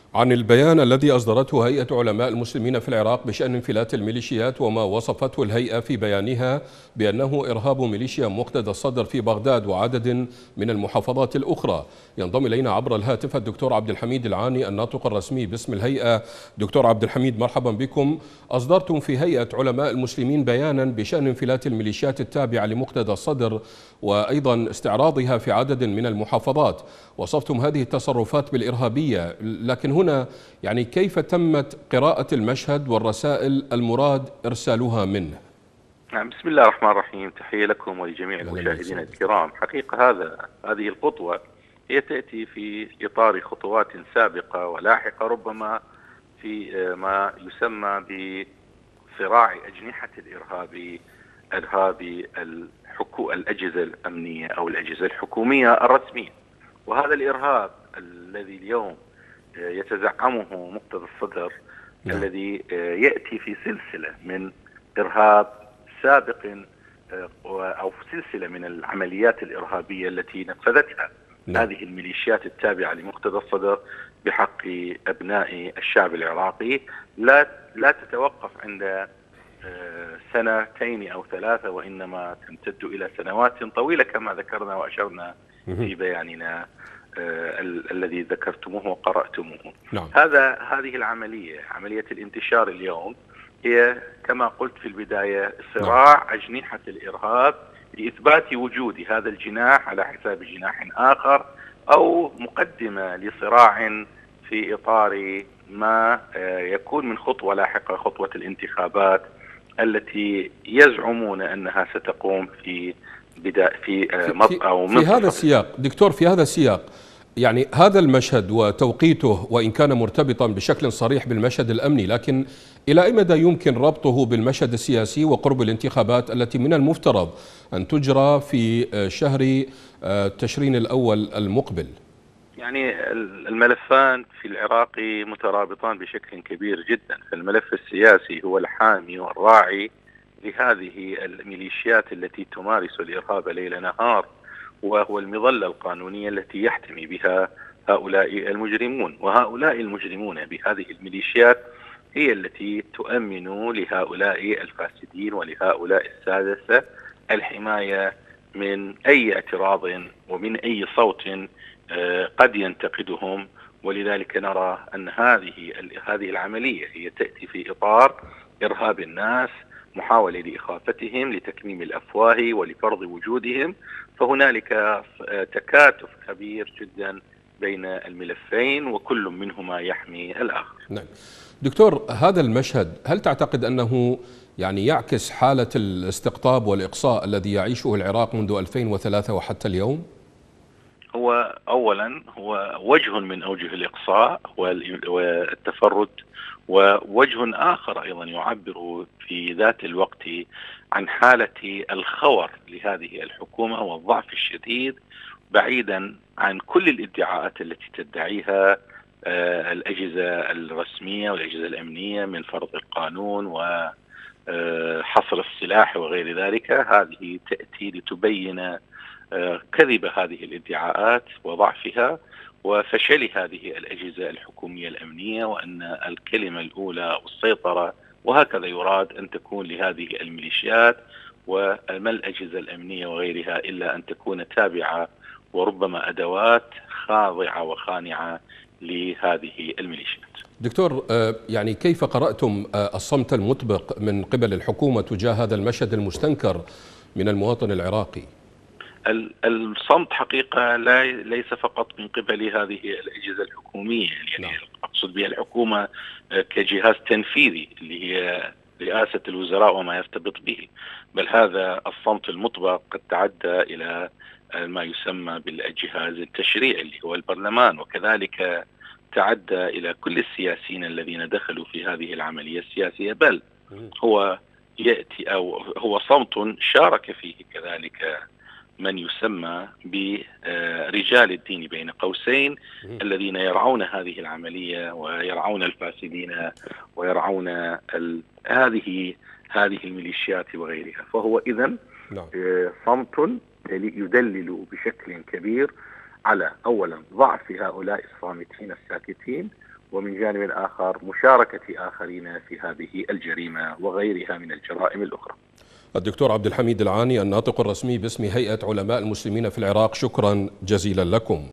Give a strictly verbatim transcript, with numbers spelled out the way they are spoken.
عن البيان الذي أصدرته هيئة علماء المسلمين في العراق بشأن انفلات الميليشيات وما وصفته الهيئة في بيانها بأنه إرهاب ميليشيا مقتدى الصدر في بغداد وعدد من المحافظات الأخرى. ينضم إلينا عبر الهاتف الدكتور عبد الحميد العاني الناطق الرسمي باسم الهيئة. دكتور عبد الحميد، مرحبا بكم. أصدرتم في هيئة علماء المسلمين بيانا بشأن انفلات الميليشيات التابعة لمقتدى الصدر وأيضا استعراضها في عدد من المحافظات. وصفتم هذه التصرفات بالإرهابية، لكن هنا يعني كيف تمت قراءة المشهد والرسائل المراد إرسالها منه؟ نعم، بسم الله الرحمن الرحيم. تحية لكم ولجميع المشاهدين الكرام. حقيقة هذا هذه الخطوة هي تأتي في إطار خطوات سابقة ولاحقة، ربما في ما يسمى بصراع أجنحة الإرهاب إرهاب الحكو الأجهزة الأمنية أو الأجهزة الحكومية الرسمية. وهذا الإرهاب الذي اليوم يتزعمه مقتدى الصدر نعم. الذي يأتي في سلسلة من إرهاب سابق أو في سلسلة من العمليات الإرهابية التي نفذتها نعم. هذه الميليشيات التابعة لمقتدى الصدر بحق أبناء الشعب العراقي لا لا تتوقف عند سنتين أو ثلاثة، وإنما تمتد إلى سنوات طويلة كما ذكرنا وأشرنا في بياننا ال الذي ذكرتموه وقرأتموه. نعم. هذا هذه العملية عملية الانتشار اليوم هي كما قلت في البداية صراع نعم. أجنحة الإرهاب لإثبات وجود هذا الجناح على حساب جناح آخر، أو مقدمة لصراع في إطار ما يكون من خطوة لاحقة، خطوة الانتخابات التي يزعمون أنها ستقوم في بداية في في, أو في هذا السياق. دكتور، في هذا السياق يعني هذا المشهد وتوقيته وإن كان مرتبطا بشكل صريح بالمشهد الأمني، لكن إلى أي مدى يمكن ربطه بالمشهد السياسي وقرب الانتخابات التي من المفترض أن تجرى في شهر تشرين الأول المقبل؟ يعني الملفان في العراق مترابطان بشكل كبير جدا. فالملف السياسي هو الحامي والراعي لهذه الميليشيات التي تمارس الإرهاب ليل نهار، وهو المظلة القانونية التي يحتمي بها هؤلاء المجرمون. وهؤلاء المجرمون بهذه الميليشيات هي التي تؤمن لهؤلاء الفاسدين ولهؤلاء السادسة الحماية من أي اعتراض ومن أي صوت قد ينتقدهم. ولذلك نرى أن هذه هذه العملية هي تأتي في إطار إرهاب الناس، محاولة لإخافتهم، لتكميم الأفواه ولفرض وجودهم. فهنالك تكاتف كبير جدا بين الملفين وكل منهما يحمي الآخر. نعم. دكتور، هذا المشهد هل تعتقد أنه يعني يعكس حالة الاستقطاب والإقصاء الذي يعيشه العراق منذ ألفين وثلاثة وحتى اليوم؟ هو أولا هو وجه من أوجه الإقصاء والتفرد، ووجه آخر أيضا يعبر في ذات الوقت عن حالة الخور لهذه الحكومة والضعف الشديد، بعيدا عن كل الادعاءات التي تدعيها الأجهزة الرسمية والأجهزة الأمنية من فرض القانون وحصر السلاح وغير ذلك. هذه تأتي لتبين كذب هذه الادعاءات وضعفها وفشل هذه الأجهزة الحكومية الأمنية، وأن الكلمة الأولى والسيطرة وهكذا يراد أن تكون لهذه الميليشيات، وما الأجهزة الأمنية وغيرها إلا أن تكون تابعة وربما أدوات خاضعة وخانعة لهذه الميليشيات. دكتور، يعني كيف قرأتم الصمت المطبق من قبل الحكومة تجاه هذا المشهد المستنكر من المواطن العراقي؟ الصمت حقيقة لا ليس فقط من قبل هذه الأجهزة الحكومية، يعني نعم. أقصد بها الحكومة كجهاز تنفيذي اللي هي رئاسة الوزراء وما يرتبط به، بل هذا الصمت المطبق قد تعدى إلى ما يسمى بالجهاز التشريعي اللي هو البرلمان، وكذلك تعدى إلى كل السياسيين الذين دخلوا في هذه العملية السياسية، بل هو يأتي أو هو صمت شارك فيه كذلك من يسمى برجال الدين بين قوسين الذين يرعون هذه العملية ويرعون الفاسدين ويرعون هذه هذه الميليشيات وغيرها. فهو إذن صمت يدلل بشكل كبير على أولا ضعف هؤلاء الصامتين الساكتين، ومن جانب آخر مشاركة آخرين في هذه الجريمة وغيرها من الجرائم الأخرى. الدكتور عبد الحميد العاني الناطق الرسمي باسم هيئة علماء المسلمين في العراق، شكرا جزيلا لكم.